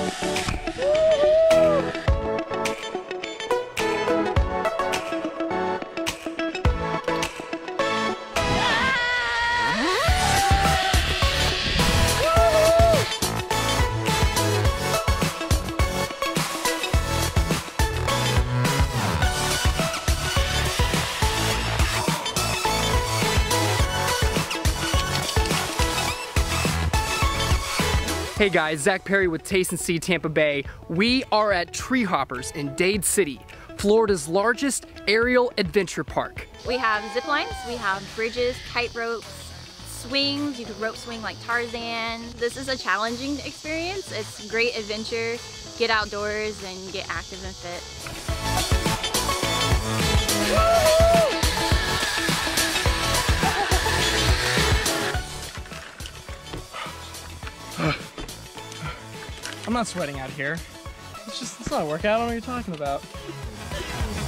Hey guys, Zach Perry with Taste and See Tampa Bay. We are at TreeHoppers in Dade City, Florida's largest aerial adventure park. We have zip lines, we have bridges, kite ropes, swings. You could rope swing like Tarzan. This is a challenging experience. It's a great adventure. Get outdoors and get active and fit. I'm not sweating out here. It's not a workout. I don't know what you're talking about.